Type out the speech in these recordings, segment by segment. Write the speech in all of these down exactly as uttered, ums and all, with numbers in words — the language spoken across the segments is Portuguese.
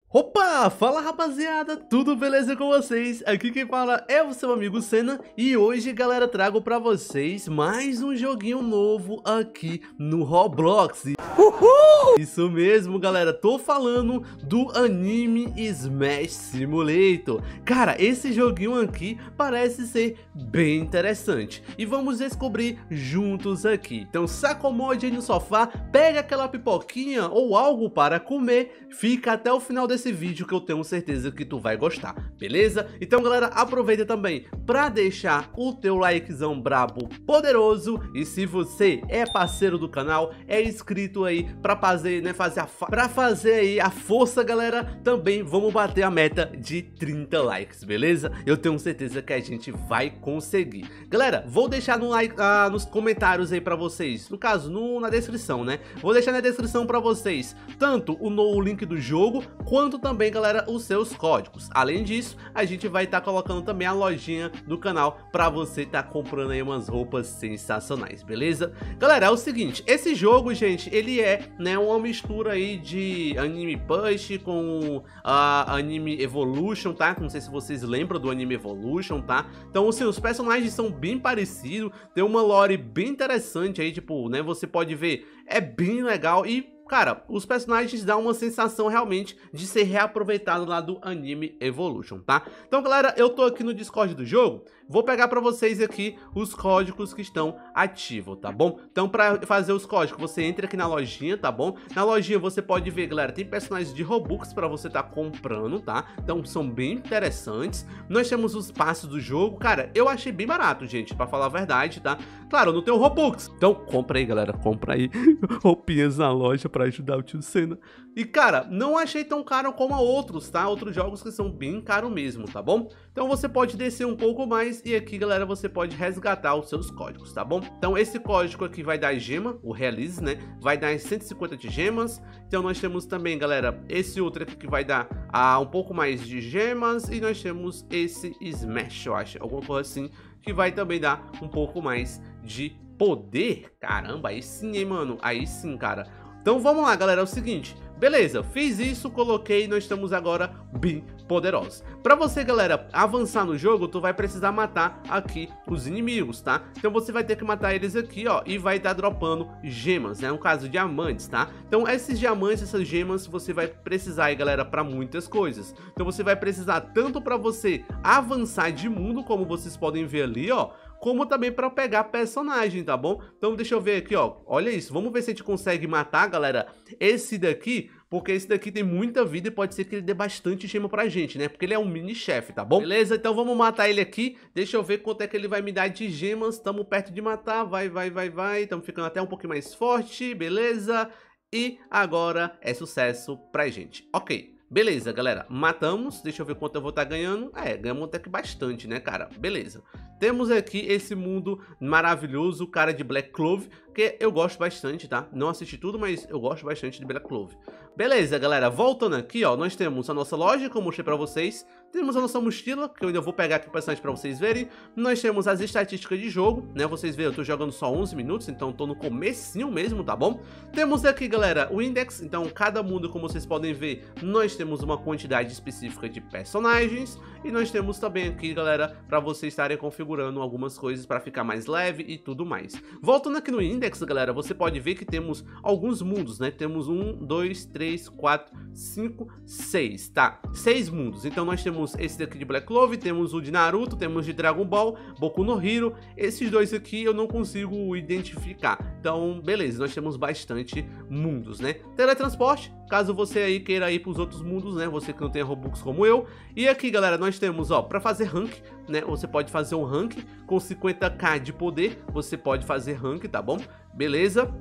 Opa, fala rapaziada, tudo beleza com vocês? Aqui quem fala é o seu amigo Senna e hoje, galera, trago pra vocês mais um joguinho novo aqui no Roblox. Uhul! Isso mesmo, galera, tô falando do anime Smash Simulator. Cara, esse joguinho aqui parece ser bem interessante e vamos descobrir juntos aqui. Então se acomode aí no sofá, pega aquela pipoquinha ou algo para comer, fica até o final desse esse vídeo que eu tenho certeza que tu vai gostar, beleza? Então galera, aproveita também pra deixar o teu likezão brabo poderoso e se você é parceiro do canal, é inscrito aí pra fazer, né, fazer a pra fazer aí a força, galera, também vamos bater a meta de trinta likes, beleza? Eu tenho certeza que a gente vai conseguir. Galera, vou deixar no like, ah, nos comentários aí pra vocês, no caso, no, na descrição, né? Vou deixar na descrição pra vocês tanto o, no, o link do jogo, quanto também, galera, os seus códigos. Além disso, a gente vai estar tá colocando também a lojinha do canal para você estar tá comprando aí umas roupas sensacionais, beleza? Galera, é o seguinte, esse jogo, gente, ele é, né, uma mistura aí de Anime Push com a uh, Anime Evolution, tá? Não sei se vocês lembram do Anime Evolution, tá? Então, assim, os personagens são bem parecidos, tem uma lore bem interessante aí, tipo, né, você pode ver, é bem legal e cara, os personagens dão uma sensação realmente de ser reaproveitado lá do Anime Evolution, tá? Então, galera, eu tô aqui no Discord do jogo, vou pegar pra vocês aqui os códigos que estão ativos, tá bom? Então, pra fazer os códigos, você entra aqui na lojinha, tá bom? Na lojinha você pode ver, galera, tem personagens de Robux pra você tá comprando, tá? Então, são bem interessantes. Nós temos os passes do jogo, cara, eu achei bem barato, gente, pra falar a verdade, tá? Claro, não tem o Robux, então compra aí, galera, compra aí roupinhas na loja pra ajudar o tio Senna. E cara, não achei tão caro como a outros, tá? Outros jogos que são bem caros mesmo, tá bom? Então você pode descer um pouco mais e aqui, galera, você pode resgatar os seus códigos, tá bom? Então esse código aqui vai dar gema, o Release, né? Vai dar cento e cinquenta de gemas. Então nós temos também, galera, esse outro aqui que vai dar ah, um pouco mais de gemas. E nós temos esse Smash, eu acho, alguma coisa assim, que vai também dar um pouco mais de poder. Caramba, aí sim, hein, mano? Aí sim, cara. Então vamos lá, galera, é o seguinte, beleza, fiz isso, coloquei, nós estamos agora bem poderosos. Pra você, galera, avançar no jogo, tu vai precisar matar aqui os inimigos, tá? Então você vai ter que matar eles aqui, ó, e vai estar dropando gemas, né? No caso, diamantes, tá? Então esses diamantes, essas gemas, você vai precisar aí, galera, pra muitas coisas. Então você vai precisar tanto pra você avançar de mundo, como vocês podem ver ali, ó, como também para pegar personagem, tá bom? Então deixa eu ver aqui, ó, olha isso, vamos ver se a gente consegue matar, galera, esse daqui, porque esse daqui tem muita vida e pode ser que ele dê bastante gema pra gente, né? Porque ele é um mini chefe, tá bom? Beleza? Então vamos matar ele aqui, deixa eu ver quanto é que ele vai me dar de gemas, estamos perto de matar, vai, vai, vai, vai, estamos ficando até um pouquinho mais forte, beleza? E agora é sucesso pra gente, ok. Beleza, galera, matamos, deixa eu ver quanto eu vou estar ganhando. É, ganhamos até que bastante, né, cara? Beleza. Temos aqui esse mundo maravilhoso, cara, de Black Clove, que eu gosto bastante, tá? Não assisti tudo, mas eu gosto bastante de Black Clove. Beleza, galera, voltando aqui, ó, nós temos a nossa loja, que eu mostrei pra vocês. Temos a nossa mochila, que eu ainda vou pegar aqui o personagem pra vocês verem. Nós temos as estatísticas de jogo, né? Vocês veem, eu tô jogando só onze minutos, então tô no comecinho mesmo, tá bom? Temos aqui, galera, o index, então cada mundo, como vocês podem ver, nós temos uma quantidade específica de personagens. E nós temos também aqui, galera, pra vocês estarem configurando algumas coisas pra ficar mais leve e tudo mais. Voltando aqui no index, galera, você pode ver que temos alguns mundos, né? Temos um, dois, três, quatro, cinco, seis, tá? Seis mundos, então nós temos esse daqui de Black Clove, temos o de Naruto, temos de Dragon Ball, Boku no Hero. Esses dois aqui eu não consigo identificar. Então, beleza, nós temos bastante mundos, né? Teletransporte, caso você aí queira ir para os outros mundos, né? Você que não tem Robux como eu. E aqui, galera, nós temos, ó, para fazer rank, né? Você pode fazer um rank com cinquenta k de poder, você pode fazer rank, tá bom? Beleza?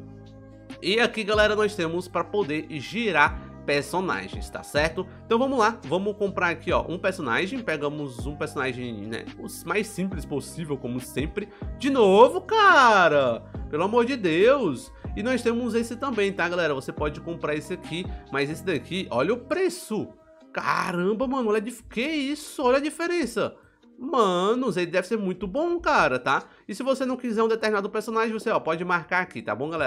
E aqui, galera, nós temos para poder girar personagens, tá certo? Então vamos lá, vamos comprar aqui, ó, um personagem, pegamos um personagem, né, o mais simples possível, como sempre. De novo, cara, pelo amor de Deus. E nós temos esse também, tá, galera? Você pode comprar esse aqui, mas esse daqui, olha o preço. Caramba, mano, olha, que isso, olha a diferença. Mano, ele deve ser muito bom, cara, tá? E se você não quiser um determinado personagem, você, ó, pode marcar aqui, tá bom, galera?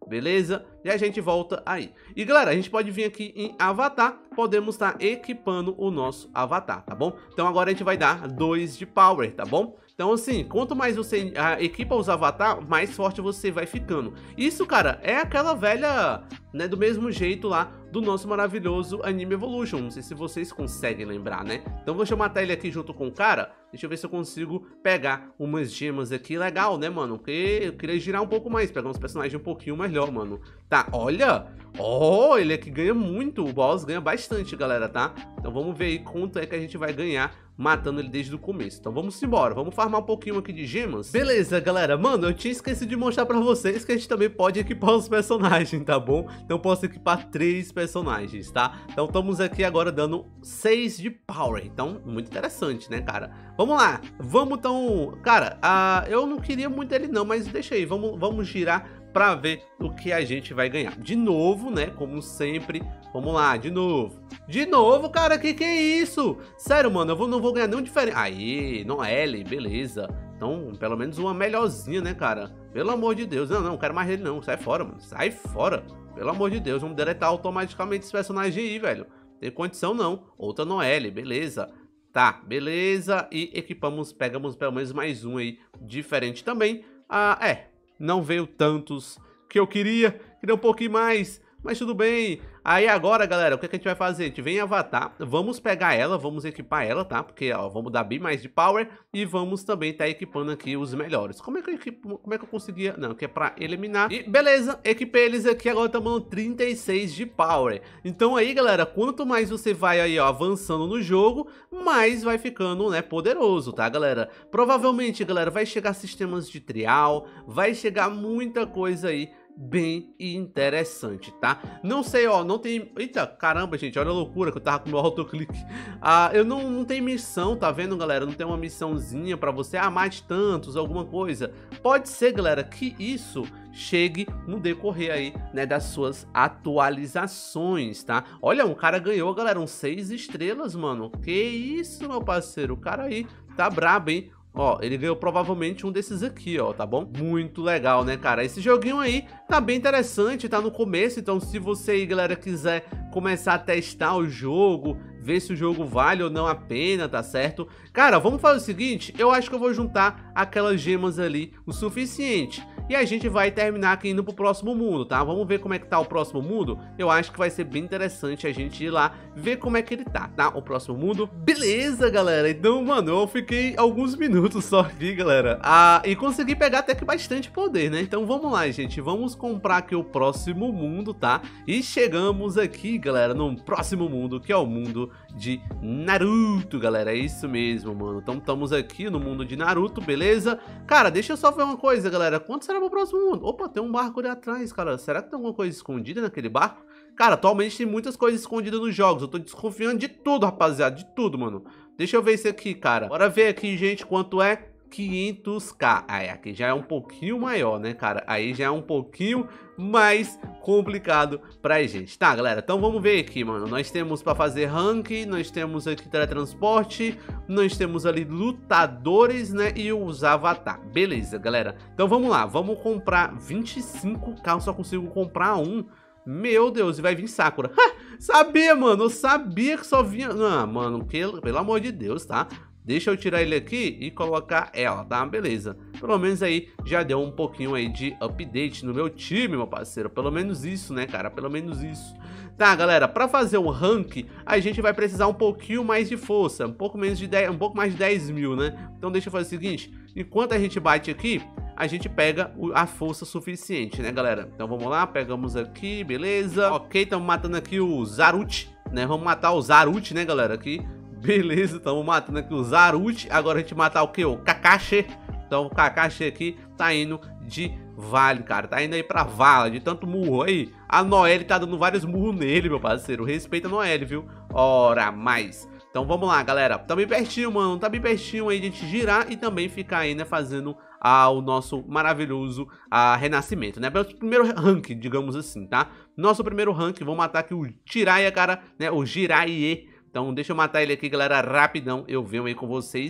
beleza? E a gente volta aí. E galera, a gente pode vir aqui em avatar, podemos estar equipando o nosso avatar, tá bom? Então agora a gente vai dar dois de power, tá bom? Então assim, quanto mais você ah, equipa os avatar, mais forte você vai ficando. Isso, cara, é aquela velha, né, do mesmo jeito lá do nosso maravilhoso Anime Evolution. Não sei se vocês conseguem lembrar, né? Então vou chamar ele aqui junto com o cara. Deixa eu ver se eu consigo pegar umas gemas aqui legal, né, mano? Porque eu queria girar um pouco mais, pegar uns personagens um pouquinho melhor, mano. Tá, olha! Oh, ele aqui ganha muito, o boss ganha bastante, galera, tá? Então vamos ver aí quanto é que a gente vai ganhar matando ele desde o começo. Então vamos embora, vamos farmar um pouquinho aqui de gemas. Beleza, galera, mano, eu tinha esquecido de mostrar pra vocês que a gente também pode equipar os personagens, tá bom? Então eu posso equipar três personagens, tá? Então estamos aqui agora dando seis de power, então muito interessante, né, cara? Vamos lá, vamos então... Cara, uh, eu não queria muito ele não, mas deixa aí, vamos, vamos girar pra ver o que a gente vai ganhar. De novo, né, como sempre, vamos lá, de novo. De novo, cara, que que é isso? Sério, mano, eu vou, não vou ganhar nenhum diferente. Aí, Noelle, beleza. Então, pelo menos uma melhorzinha, né, cara? Pelo amor de Deus. Não, não, não quero mais ele não. Sai fora, mano. Sai fora. Pelo amor de Deus, vamos deletar automaticamente esse personagem aí, velho. Tem condição não. Outra Noelle, beleza. Tá, beleza. E equipamos, pegamos pelo menos mais um aí, diferente também. Ah, é. Não veio tantos que eu queria, queria um pouquinho mais, mas tudo bem. Aí agora, galera, o que, é que a gente vai fazer? A gente vem em avatar, vamos pegar ela, vamos equipar ela, tá? Porque, ó, vamos dar bem mais de power e vamos também estar tá equipando aqui os melhores. Como é que eu equipo, como é que eu conseguia? Não, que é pra eliminar. E beleza, equipei eles aqui, agora estamos no trinta e seis de power. Então aí, galera, quanto mais você vai aí, ó, avançando no jogo, mais vai ficando, né, poderoso, tá, galera? Provavelmente, galera, vai chegar sistemas de trial, vai chegar muita coisa aí bem interessante, tá? Não sei, ó, não tem... Eita, caramba, gente, olha a loucura que eu tava com o meu autoclique. Ah, eu não, não tem missão, tá vendo, galera? Não tem uma missãozinha pra você, ah, mate tantos, alguma coisa. Pode ser, galera, que isso chegue no decorrer aí, né, das suas atualizações, tá? Olha, um cara ganhou, galera, uns seis estrelas, mano. Que isso, meu parceiro, o cara aí tá brabo, hein? Ó, ele ganhou provavelmente um desses aqui, ó, tá bom? Muito legal, né, cara? Esse joguinho aí tá bem interessante, tá no começo, então se você aí, galera, quiser começar a testar o jogo, ver se o jogo vale ou não a pena, tá certo? Cara, vamos fazer o seguinte, eu acho que eu vou juntar aquelas gemas ali o suficiente. E a gente vai terminar aqui indo pro próximo mundo, tá? Vamos ver como é que tá o próximo mundo. Eu acho que vai ser bem interessante a gente ir lá ver como é que ele tá, tá? O próximo mundo. Beleza, galera. Então, mano, eu fiquei alguns minutos só aqui, galera. Ah, e consegui pegar até que bastante poder, né? Então vamos lá, gente. Vamos comprar aqui o próximo mundo, tá? E chegamos aqui, galera, no próximo mundo, que é o mundo de Naruto, galera. É isso mesmo, mano. Então estamos aqui no mundo de Naruto, beleza? Cara, deixa eu só ver uma coisa, galera. Quanto será pro próximo mundo? Opa, tem um barco ali atrás, cara. Será que tem alguma coisa escondida naquele barco? Cara, atualmente tem muitas coisas escondidas nos jogos. Eu tô desconfiando de tudo, rapaziada. De tudo, mano. Deixa eu ver isso aqui, cara. Bora ver aqui, gente, quanto é quinhentos k. Aí, aqui já é um pouquinho maior, né, cara? Aí já é um pouquinho mais complicado pra gente. Tá, galera, então vamos ver aqui, mano. Nós temos pra fazer rank, nós temos aqui teletransporte, nós temos ali lutadores, né, e os avatar. Beleza, galera. Então vamos lá, vamos comprar vinte e cinco k, eu só consigo comprar um. Meu Deus, e vai vir Sakura. Sabia, mano, eu sabia que só vinha... Não, mano, que, pelo amor de Deus, tá? Deixa eu tirar ele aqui e colocar ela, tá? Beleza. Pelo menos aí já deu um pouquinho aí de update no meu time, meu parceiro. Pelo menos isso, né, cara? Pelo menos isso. Tá, galera, pra fazer um rank, a gente vai precisar um pouquinho mais de força. Um pouco menos de dez, um pouco mais de dez mil, né? Então deixa eu fazer o seguinte. Enquanto a gente bate aqui, a gente pega a força suficiente, né, galera? Então vamos lá, pegamos aqui, beleza. Ok, estamos matando aqui o Zaruchi, né? Vamos matar o Zaruchi, né, galera? Aqui. Beleza, estamos matando aqui o Zaruchi. Agora a gente matar o que? O Kakashi. Então o Kakashi aqui tá indo de vale, cara. Tá indo aí pra vala, de tanto murro aí. A Noelle tá dando vários murros nele, meu parceiro. Respeita a Noelle, viu? Ora, mais. Então vamos lá, galera. Tá bem pertinho, mano. Tá bem pertinho aí de a gente girar e também ficar aí, né, fazendo ah, o nosso maravilhoso ah, renascimento, né? Nosso primeiro rank, digamos assim, tá? Nosso primeiro rank. Vamos matar aqui o Jiraiya, cara, né? O Jiraiya. Então deixa eu matar ele aqui, galera, rapidão. Eu venho aí com vocês.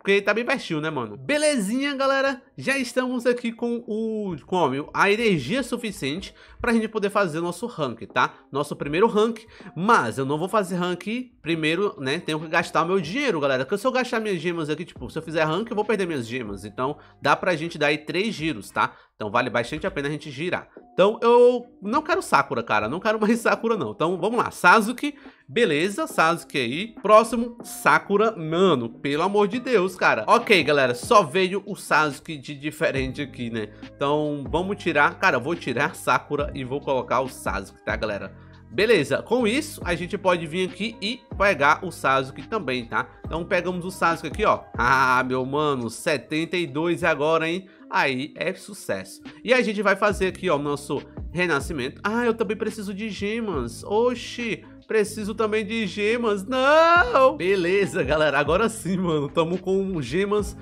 porque tá bem pertinho, né, mano? Belezinha, galera, já estamos aqui com o com a energia suficiente pra gente poder fazer o nosso rank, tá? Nosso primeiro rank, mas eu não vou fazer rank primeiro, né? Tenho que gastar o meu dinheiro, galera, porque se eu gastar minhas gemas aqui, tipo, se eu fizer rank, eu vou perder minhas gemas, então dá pra gente dar aí três giros, tá? Então vale bastante a pena a gente girar. Então eu não quero Sakura, cara, não quero mais Sakura não. Então vamos lá, Sasuke, beleza, Sasuke aí. Próximo, Sakura, mano, pelo amor de Deus, cara. Ok, galera, só veio o Sasuke de diferente aqui, né? Então vamos tirar, cara, eu vou tirar Sakura e vou colocar o Sasuke, tá, galera? Beleza, com isso a gente pode vir aqui e pegar o Sasuke também, tá? Então pegamos o Sasuke aqui, ó. Ah, meu mano, setenta e dois agora, hein? Aí é sucesso. E a gente vai fazer aqui, ó, o nosso renascimento. Ah, eu também preciso de gemas. Oxi, preciso também de gemas. Não! Beleza, galera, agora sim, mano. Tamo com gemas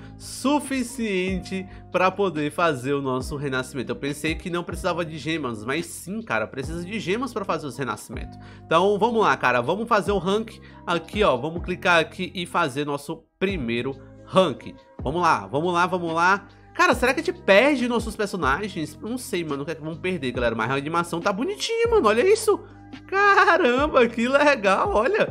suficiente pra poder fazer o nosso renascimento. Eu pensei que não precisava de gemas, mas sim, cara, precisa de gemas pra fazer os renascimentos. Então, vamos lá, cara. Vamos fazer o rank aqui, ó. Vamos clicar aqui e fazer nosso primeiro rank. Vamos lá, vamos lá, vamos lá. Cara, será que a gente perde nossos personagens? Não sei, mano, o que é que vamos perder, galera. Mas a animação tá bonitinha, mano, olha isso. Caramba, que legal, olha.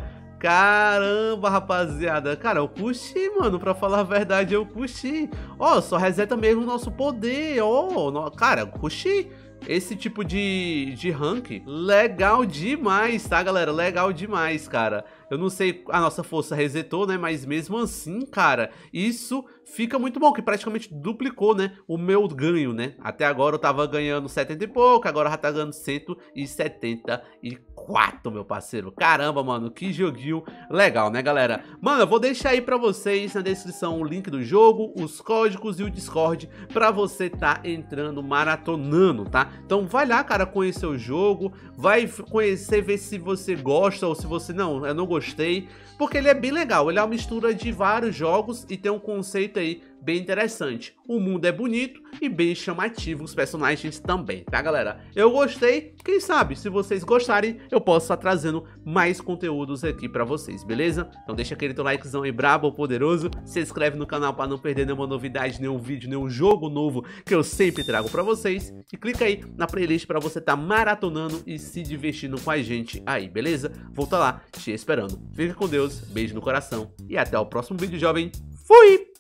Caramba, rapaziada. Cara, eu curti, mano, pra falar a verdade, eu curti. Ó, só reseta mesmo o nosso poder, ó. Cara, eu curti. Esse tipo de, de rank, legal demais, tá, galera? Legal demais, cara. Eu não sei, a nossa força resetou, né? Mas mesmo assim, cara, isso fica muito bom, que praticamente duplicou, né? O meu ganho, né? Até agora eu tava ganhando setenta e pouco, agora já tá ganhando cento e setenta e quatro, meu parceiro. Caramba, mano, que joguinho legal, né, galera? Mano, eu vou deixar aí pra vocês na descrição o link do jogo, os códigos e o Discord pra você tá entrando maratonando, tá? Então vai lá, cara, conhecer o jogo, vai conhecer, ver se você gosta ou se você não, eu não gostei, porque ele é bem legal, ele é uma mistura de vários jogos e tem um conceito aí bem interessante. O mundo é bonito e bem chamativo, os personagens também, tá, galera? Eu gostei, quem sabe, se vocês gostarem, eu posso estar trazendo mais conteúdos aqui pra vocês, beleza? Então deixa aquele teu likezão aí brabo ou poderoso, se inscreve no canal pra não perder nenhuma novidade, nenhum vídeo, nenhum jogo novo que eu sempre trago pra vocês, e clica aí na playlist pra você tá maratonando e se divertindo com a gente aí, beleza? Vou tá lá te esperando. Fica com Deus, beijo no coração e até o próximo vídeo, jovem. Fui!